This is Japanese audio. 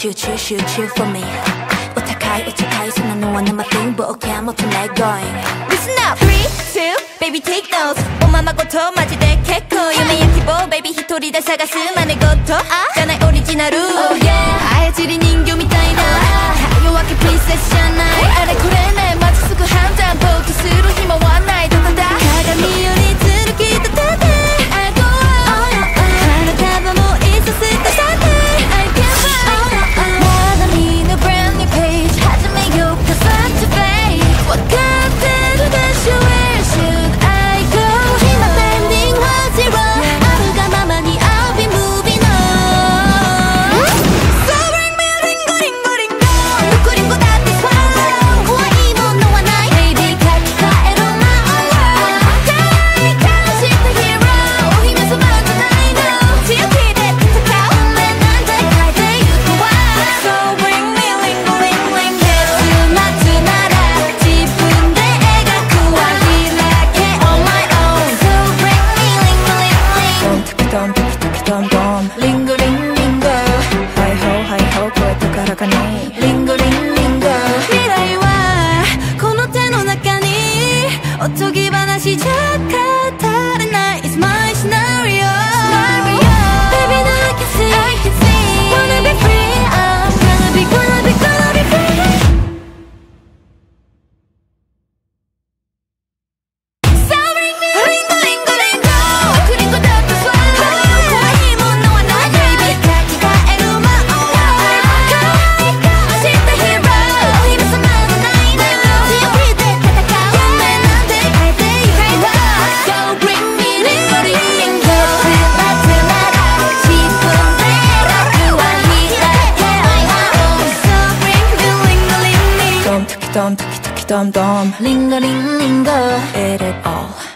chill for me 우타카이 손 놓아는 my thing but okay I'm up to my going Listen up 3, 2, baby take those おままごとマジで結構夢や希望 baby 一人で探す真似事じゃないオリジナル Oh yeah 操り人形みたいな弱気プリンセスじゃないあれこれねマジすぐ判断ぼーっとする暇はないどこだ鏡よりずるき立てて I go out 花束もいっそ捨て去って I can't fight まだ見ぬ brand new page 始めようか front to face わかってるでしょ Where should I go 今 pending は zero あるがままに I'll be moving on So bring me a ringo ringo ringo どこリンゴだって swallow 怖いものはない Baby 書き換えろ my own world 可愛い顔したヒーローお姫様じゃないの強気で戦う運命なんて変えてゆくわ So bring me a ringo ringo ringo 結末なら自分で描くわ開け on my own So bring me ringo ringo ringo ドントキトキトンドンリンゴリンリンゴハイホーハイホー声高らかにリンゴリンリンゴ未来はこの手の中におとぎ話じゃ語れない It's my scenario Baby now I can see Wanna be free I'm gonna be free So bring me a ringo ringo ringo クリンゴだと swallow 怖いものはない Baby 書き換える my own world 可愛い顔したヒーローお姫様じゃないの強気で戦う運命なんて変えてゆくわ So bring me ringo ringo ringo 結末なら自分で描くわ開け on my own So bring me ringo ringo ringo ドントキドントキトキドンドンリンゴリンリンゴ Eat it all